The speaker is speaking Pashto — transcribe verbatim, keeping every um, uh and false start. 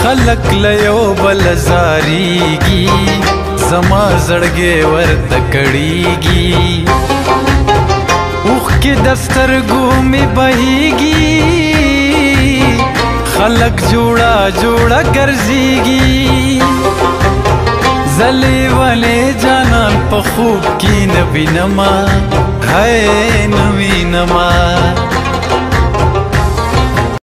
خلق لیو بل زاریگی زما زړګي ورته کړيږي اوخ کې دسترګو می بهيږي خلق جوړا جوړا ګرځيږي زلي ولې جانان په خوب کې نبي نما ہے نوی نما